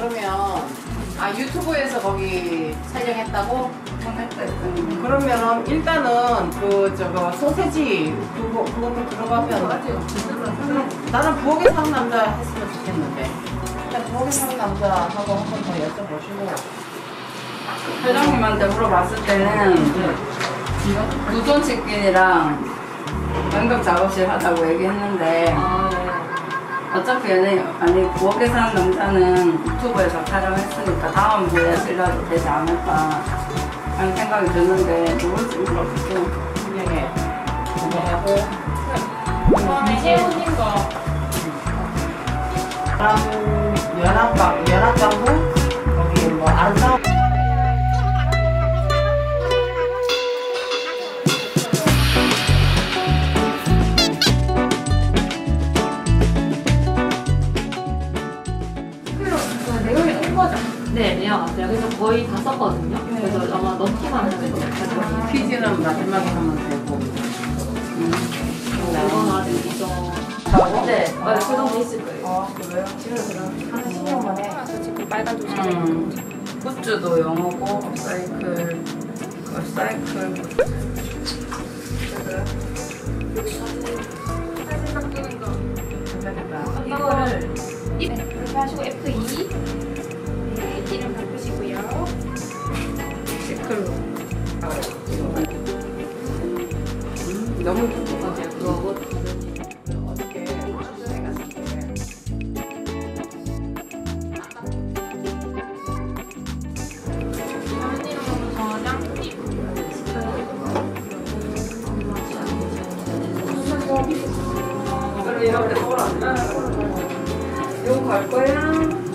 그러면 유튜브에서 거기 촬영했다고? 그러면 일단은 저거 소세지 그것도 들어가면 나는 부엌에 사는 남자 했으면 좋겠는데 일단 부엌에 사는 남자하고 한 번 더 여쭤보시고 회장님한테 물어봤을 때는 누전치킨이랑 연극 작업실 하자고 얘기했는데 어차피 부엌에 사는 남자는 유튜브에서 촬영했으니까 다음 기회에 쓰려도 되지 않을까 하는 생각이 드는데 누굴지 모르겠고 분명히 하고 그다음에 혜원님 거 연합방구 거기 뭐 아름다운 내용이 온 거죠? 네, 내용 왔어요. 그래서 거의 다 썼거든요. 그래서 아마 넣기만 하면 돼요. 퀴즈는 마지막에 하면 되고 이건 아직 미정. 네, 그 정도 있을 거예요. 그래요? 지금 그럼 하나 신경만 해. 저 지금 빨간 도시. 굿즈도 영어고 사이클 사진 바꾸는 거. 됐다. 이거를 이렇게 하시고 F2 네, 이름 바꾸시고요. 시클로 너무 좋고 그거고. 어떻게 수수해가 생기네. 그래 이렇게 돌아 이거 갈 거야?